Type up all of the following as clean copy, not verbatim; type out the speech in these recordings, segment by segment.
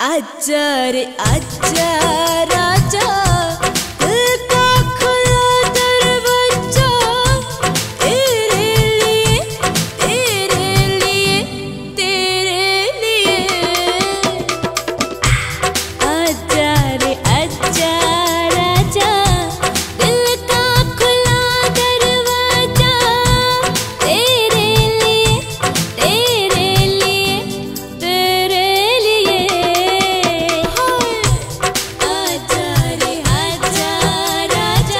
आजा रे आजा राजा, दिल का खुला दरवाजा, तेरे लिए तेरे लिए तेरे लिए। आजा रे आजा राजा, दिल का खुला दरवाजा, तेरे लिए तेरे लिए तेरे लिए। आजा रे आजा राजा।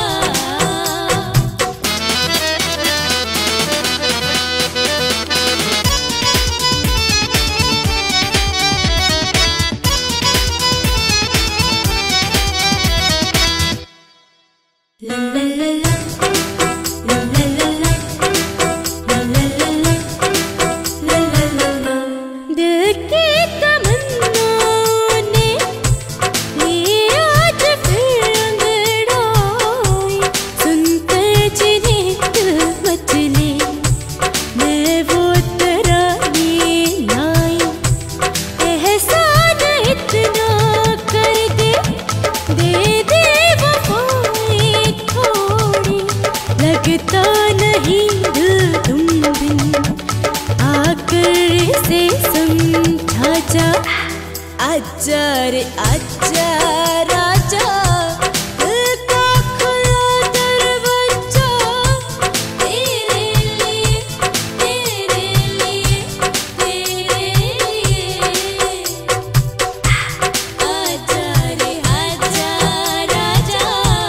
La la la la, la la la la, la la la la, la la la la। दिल की तमन्नाओं ने ये आज फिर अंगड़ाई, सुनकर जिन्हें दिल मचले, मैं वो तराने लाई। एहसान इतना कर दे, दे दे वफाएं थोड़ी, लगता नहीं दिल तुम बिन, आकर से समझा जा। आजा रे आजा राजा, दिल का खुला दरवाजा, तेरे लिए तेरे लिए तेरे लिए। आजा रे आजा राजा।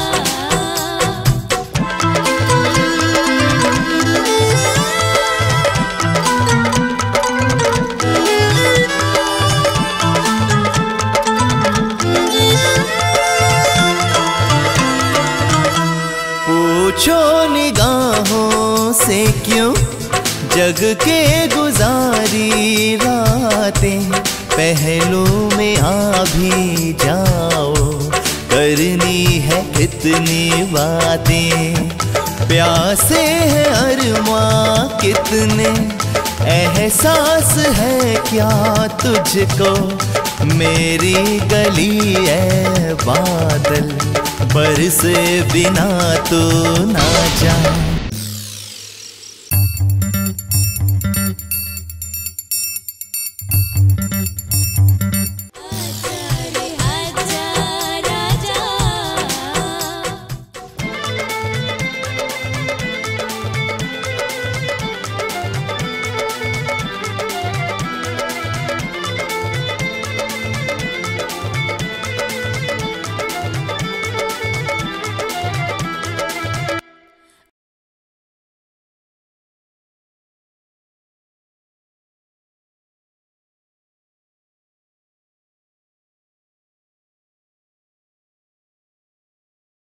पूछो निगाहों से क्यों जग के गुजारी रातें, पहलू में आ भी जाओ, करनी है कितनी बातें। प्यासे हैं अरमां कितने, एहसास है क्या तुझको, मेरी गली है बादल, बरसे बिना तो ना जा।